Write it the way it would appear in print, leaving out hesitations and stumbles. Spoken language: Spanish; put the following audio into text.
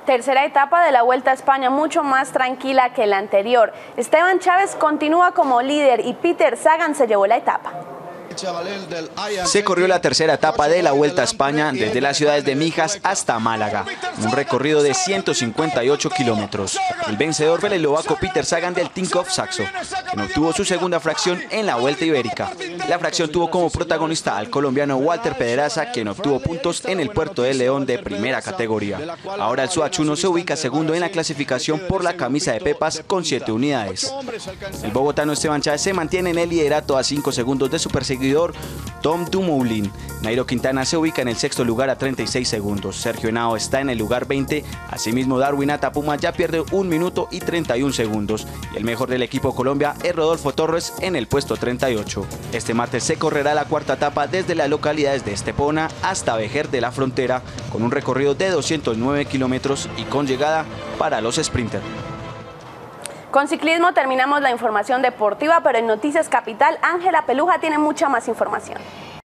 Tercera etapa de la Vuelta a España, mucho más tranquila que la anterior. Esteban Chávez continúa como líder y Peter Sagan se llevó la etapa. Se corrió la tercera etapa de la Vuelta a España desde las ciudades de Mijas hasta Málaga, un recorrido de 158 kilómetros. El vencedor fue el eslovaco Peter Sagan del Tinkoff Saxo, quien obtuvo su segunda fracción en la Vuelta Ibérica. La fracción tuvo como protagonista al colombiano Walter Pedraza, quien obtuvo puntos en el Puerto de León de primera categoría. Ahora el suachuno se ubica segundo en la clasificación por la camisa de Pepas con 7 unidades. El bogotano Esteban Chávez se mantiene en el liderato a 5 segundos de su perseguidor Tom Dumoulin. Nairo Quintana se ubica en el sexto lugar a 36 segundos. Sergio Henao está en el lugar 20. Asimismo, Darwin Atapuma ya pierde 1 minuto y 31 segundos. Y el mejor del equipo Colombia es Rodolfo Torres en el puesto 38. Este martes se correrá la cuarta etapa desde las localidades de Estepona hasta Vejer de la Frontera, con un recorrido de 209 kilómetros y con llegada para los sprinters. Con ciclismo terminamos la información deportiva, pero en Noticias Capital, Ángela Peluja tiene mucha más información.